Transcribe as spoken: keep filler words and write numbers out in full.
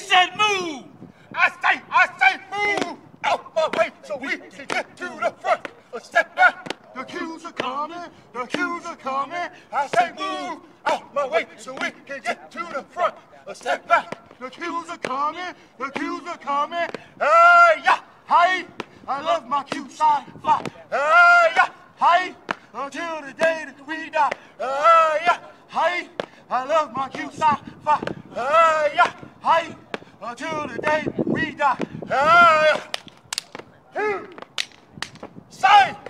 said move. I say, I say move out my way so we can get to the front. A step back, the cues are coming, the cues are coming. I say move out my way so we can get to the front. A step back, the cues are coming, the cues are coming. Hey, yeah, hey, I love my cute sci-fi. Hey, yeah, hey, until the day that we die. Hey, yeah, hey, I love my cute sci-fi. Hey, yeah, hey, until the day we die. Hey, yeah. Say